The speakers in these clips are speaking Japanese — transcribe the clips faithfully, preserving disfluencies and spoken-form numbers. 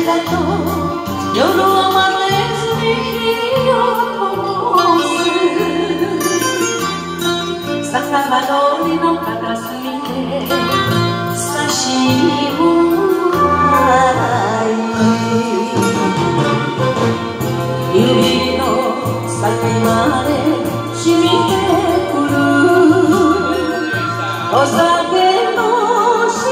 しらと夜を待てずに火を灯す酒場通りの片隅で差し向かい指の先まで染みてくるお酒の雫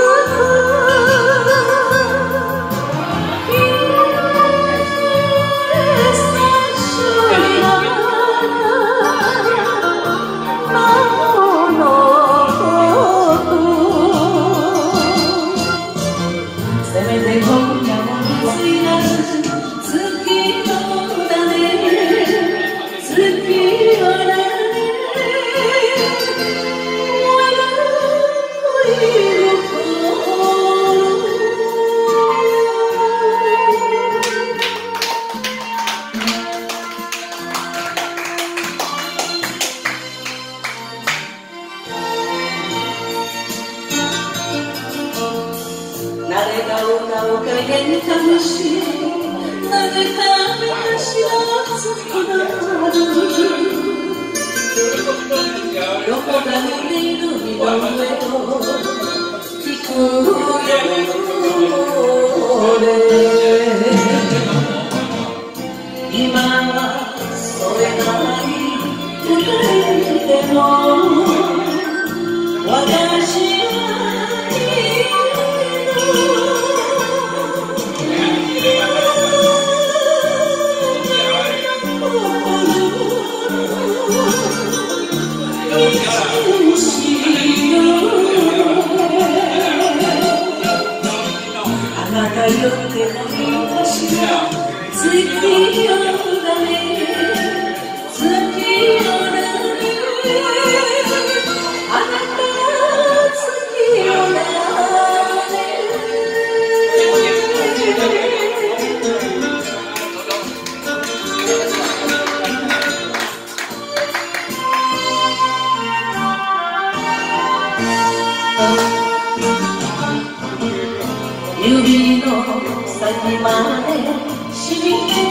誰が歌うかげんかもしなぜか私は熱くなるどこかにいる海の上を聞くよね今はそれなり二人でも私あなたよって何かしら月夜だね月夜だねあなた月夜だね指の先まで染みて